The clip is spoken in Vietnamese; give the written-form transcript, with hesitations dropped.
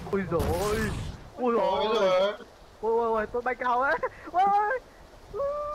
Ui rồi. Ui Ôi rồi. rồi. Ôi ôi ôi, tôi bay cao ấy. Ôi ôi.